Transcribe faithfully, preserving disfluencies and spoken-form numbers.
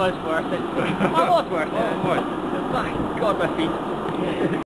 was worth it. It was worth it. Oh, it was. My God, my feet.